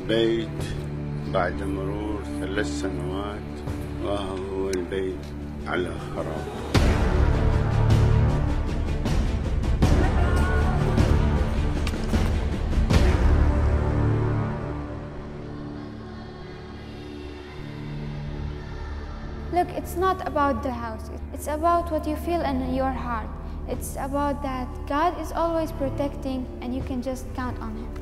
البيت بعد مرور 3 سنوات وهو البيت على خراب. Look, it's not about the house. It's about what you feel in your heart. It's about that God is always protecting and you can just count on Him.